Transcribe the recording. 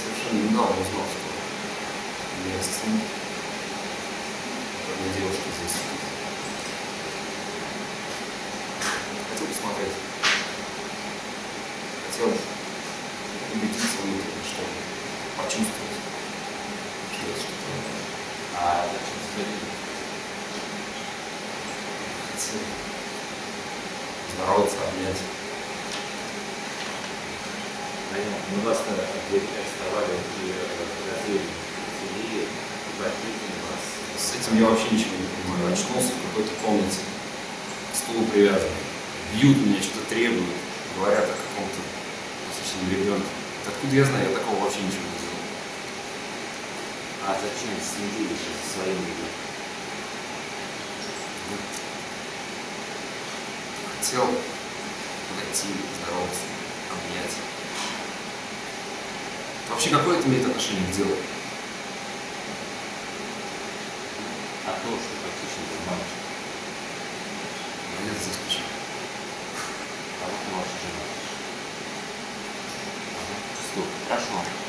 совершенно недавно узнал, что я сын одной девушки здесь. Хотел посмотреть. Хотел убедиться внутренне, что почувствовать, что это что-то. А зачем сходить? Хотел здороваться, обнять. Понятно. Мы вас арестовали и подозрели и похитили вас. С этим я вообще ничего не понимаю. Очнулся в какой-то комнате, к стулу привязан. Бьют меня, что-то требуют, говорят о каком-то посвященном ребенке. Откуда я знаю? Я такого вообще ничего не знаю. А зачем следили за своим ребенком? Хотел подойти, здороваться, обнять. Вообще, какое это имеет отношение к делу? А то, что фактически был мальчик. Нет, здесь почему? А вот ваша жена. Ага. Слушай, хорошо.